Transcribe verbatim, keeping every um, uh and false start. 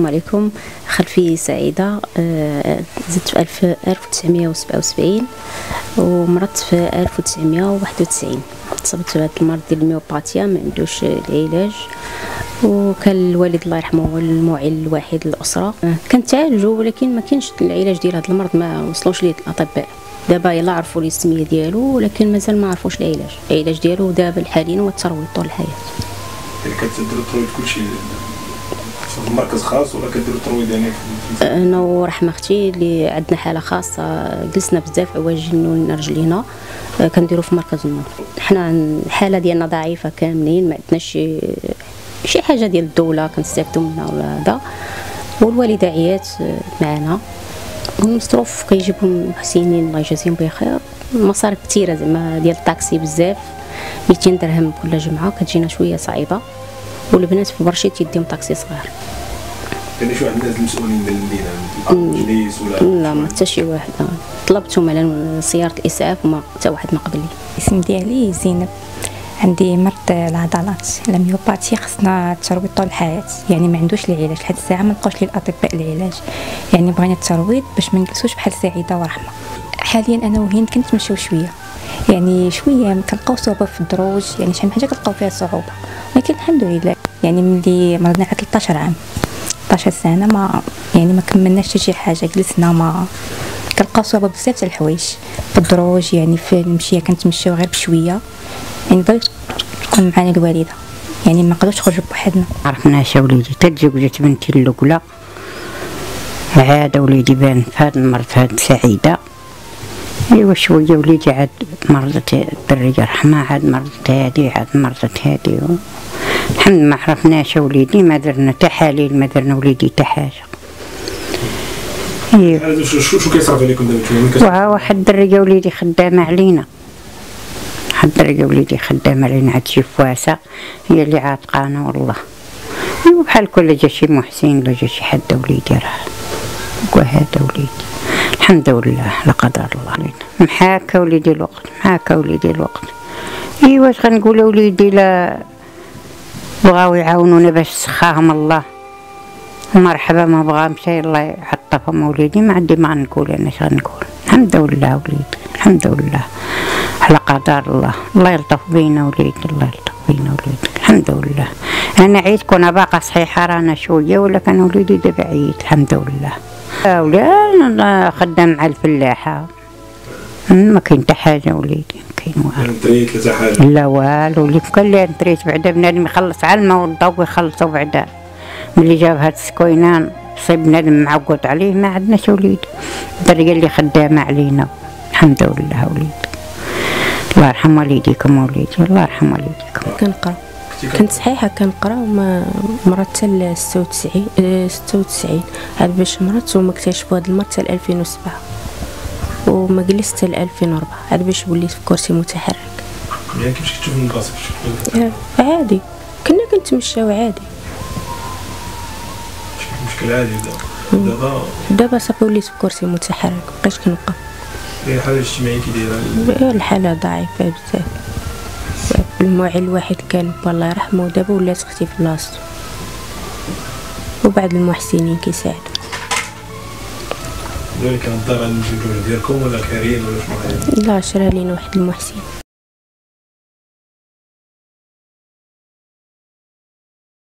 عليكم. خلفية سعيدة. زدت في ألف وتسعمائة وسبعة وسبعين ومرضت في ألف وتسعمائة وواحد وتسعين. تصبت بهذا المرض ديال الميوباتيا ما عندوش العلاج، وكان الوالد الله يرحمه هو المعين الوحيد للأسرة. كنتعالجوا ولكن ما كاينش العلاج ديال هذا المرض، ما وصلوش ليه الأطباء. دابا يلا عرفوا لي السميه ديالو ولكن مازال ما عرفوش العلاج. العلاج ديالو دابا حاليا هو الترويض طول الحياة. يعني كتديروا الترويض كلشي في مركز خاص ولا كديروا الترويض يعني في انا ورحمه اختي اللي عندنا حاله خاصه جلسنا بزاف عواجين رجلينا كنديروا في مركز النور. حنا الحاله ديالنا ضعيفه كاملين، ما عندناش شي شي حاجه ديال الدوله كنستافدوا منها ولا هذا، والوالده عيات معنا والمصروف كيجيبوا المحسنين الله يجازيهم بخير. مصاريف كثيره زعما ديال الطاكسي بزاف، مئتين درهم كل جمعه كتجينا شويه صعيبه، والبنات في برشيت يديهم طاكسي صغير. كاين شي واحد من الناس المسؤولين من المدينه الجليس ولا لا؟ ما حتى شي واحد. طلبتهم على سياره الاسعاف وما حتى واحد ما قبل لي. الاسم ديالي زينب، عندي مرض العضلات الميوباتي، خصنا الترويض طول الحياه، يعني ما عندوش العلاج لحد الساعه، ما لقاوش لي الاطباء العلاج، يعني بغينا الترويض باش ما نجلسوش بحال سعيده ورحمه. حاليا انا وهند كنتمشيو شويه، يعني شويه كنلقاو صعوبه في الدروج، يعني شحال من حاجه كنلقاو فيها صعوبه، ولكن الحمد لله يعني ملي مرضنا على ثلاثطاش عام ثلاثطاش سنه ما يعني ما كملناش حتى شي حاجه، جلسنا ما كنلقاو صعوبه بزاف تاع الحوايج في الدروج، يعني في المشيه كنتمشيو غير بشويه، يعني بغيت تكون معنا الوالده، يعني ما نقدروش نخرجوا بوحدنا. عرفناش وليدي تزوجت بنتي الاولى، عاد وليدي بان في هذا المرض في هذه سعيده، ايوا شويه وليدي عاد مرضت الدريه رحمه، عاد مرضت هادي عاد مرضت هادي، الحمد ما عرفناش وليدي، ما درنا تحاليل، ما درنا وليدي حتى حاجه. ايوا شو شو كيصرف عليكم دابا؟ واحد الدريه وليدي خدامه علينا، واحد الدريه وليدي خدامه علينا، عاد شي فواسه هي اللي عاتقانا والله. ايوا بحال كل جا شي محسن ولا جا شي حد وليدي راه وهذا وليدي الحمد لله لا قدر الله علينا. محاكا وليدي الوقت، محاكا وليدي الوقت. ايوا واش غنقول وليدي، لا بغاو يعاونونا باش سخاهم الله مرحبا، ما بغا مشى الله يحطفهم وليدي، ما عندي ما نقول انا، اش غنقول. الحمد لله وليدي الحمد لله على قدر الله، الله يلطف بينا وليدي، الله يلطف بينا وليدي الحمد لله. انا عييت كون باقا صحيحه رانا شويه، ولا كان وليدي دابا عييت الحمد لله. ولا خدام مع الفلاحه ما كاين حتى حاجه وليدي، ما كاين والو. نطريت حتى حاجه؟ لا والو، اللي كان اللي نطريت بعدا بنادم يخلص على الماء والضوء ويخلصوا بعدا، ملي جاب هاد السكوينان صيب بنادم معقود عليه، ما عندناش وليدي. الدريه اللي خدامه علينا الحمد لله وليدي، الله يرحم والديكم وليدي، الله يرحم والديكم. كنقرا كنت صحيحه كنقرا وما مرضت حتى ستة وتسعين ستة وتسعين، عاد باش مرضت وما اكتشفوا هذا المرض حتى ألفين وسبعة، وما جلست حتى ألفين وأربعة عاد باش وليت في كرسي متحرك. يعني كيفاش كتشوف من راسك؟ عادي كنا كنتمشاو عادي. مشكل عادي دابا؟ دابا دابا صافي وليت في كرسي متحرك، مابقيتش كنوقف. الحاله الاجتماعيه كي دايره؟ الحاله ضعيفه بزاف، المعين الواحد كان الله يرحمه، ودابا ولات اختي في بلاصتو، وبعض المحسنين كيساعدوا. كان الدار عند الجوج ديالكم ولا كارين ولا شنو؟ لا شرا لينا واحد المحسن.